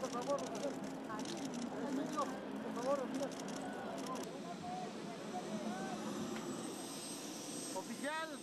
Oficial.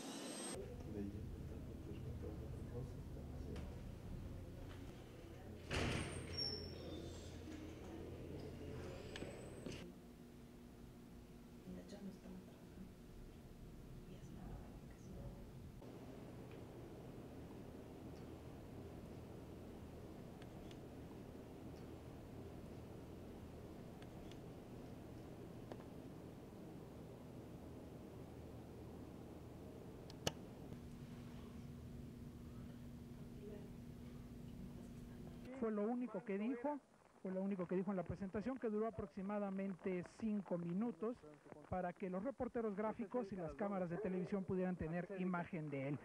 Fue lo único que dijo en la presentación, que duró aproximadamente 5 minutos para que los reporteros gráficos y las cámaras de televisión pudieran tener imagen de él.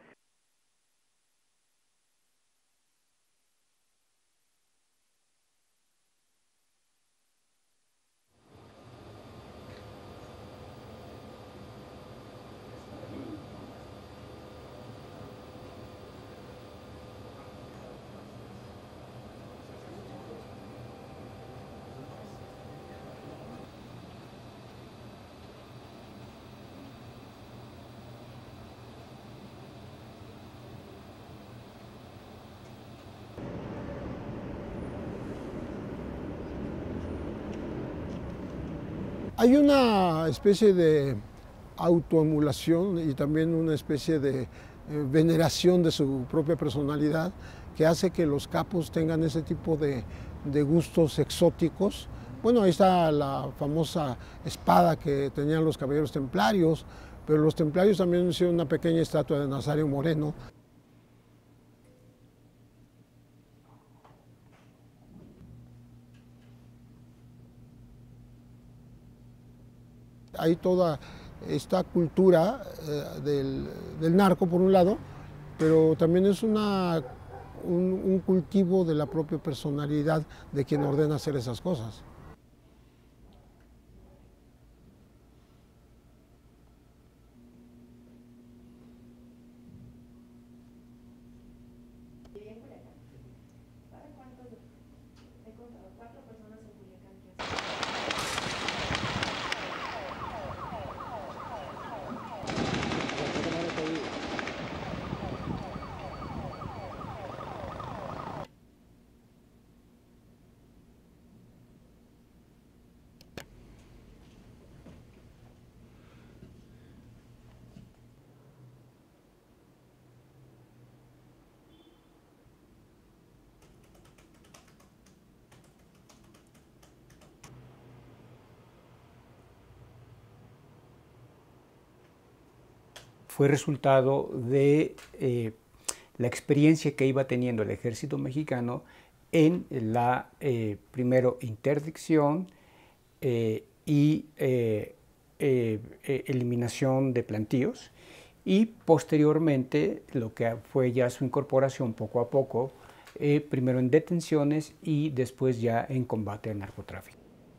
Hay una especie de autoemulación y también una especie de veneración de su propia personalidad que hace que los capos tengan ese tipo de gustos exóticos. Bueno, ahí está la famosa espada que tenían los caballeros templarios, pero los templarios también hicieron una pequeña estatua de Nazario Moreno. Hay toda esta cultura del narco, por un lado, pero también es un cultivo de la propia personalidad de quien ordena hacer esas cosas. Fue resultado de la experiencia que iba teniendo el ejército mexicano en la, primero, interdicción y eliminación de plantíos, y posteriormente lo que fue ya su incorporación poco a poco, primero en detenciones y después ya en combate al narcotráfico.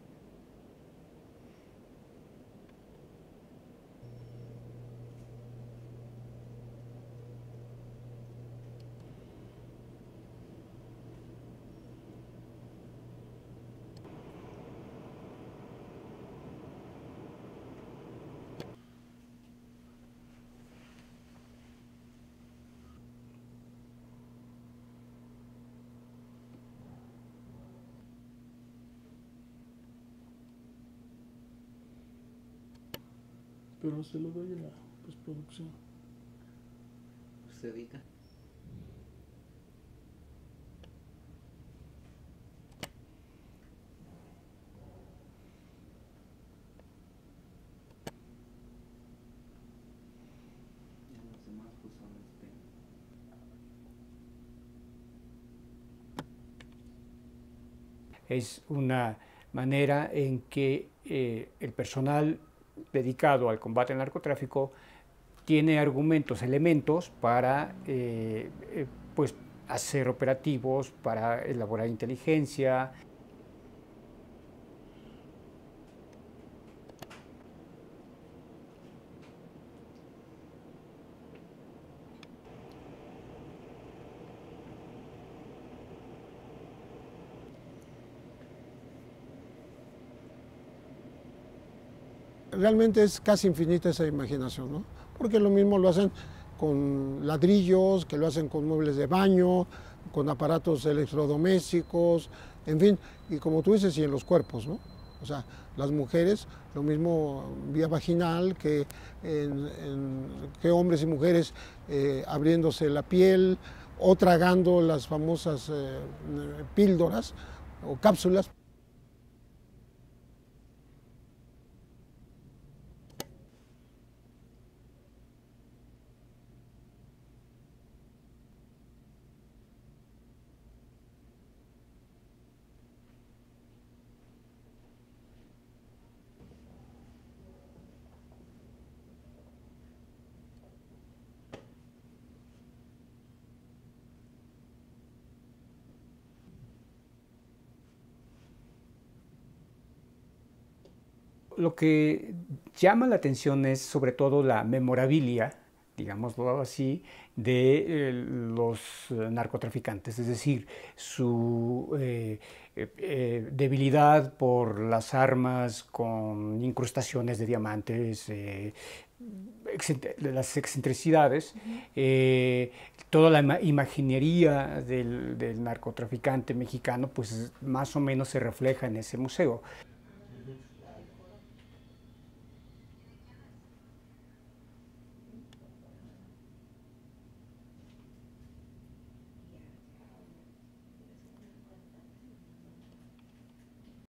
Pero se lo doy a la postproducción. ¿Se edita? Y los demás pues son Es una manera en que el personal dedicado al combate al narcotráfico tiene argumentos, elementos para pues hacer operativos, para elaborar inteligencia. realmente es casi infinita esa imaginación, ¿no? Porque lo mismo lo hacen con ladrillos, que lo hacen con muebles de baño, con aparatos electrodomésticos, en fin, y como tú dices, y en los cuerpos, ¿no? O sea, las mujeres, lo mismo vía vaginal que hombres y mujeres abriéndose la piel o tragando las famosas píldoras o cápsulas. Lo que llama la atención es sobre todo la memorabilia, digámoslo así, de los narcotraficantes, es decir, su debilidad por las armas con incrustaciones de diamantes, las excentricidades, toda la imaginería del narcotraficante mexicano, pues más o menos se refleja en ese museo.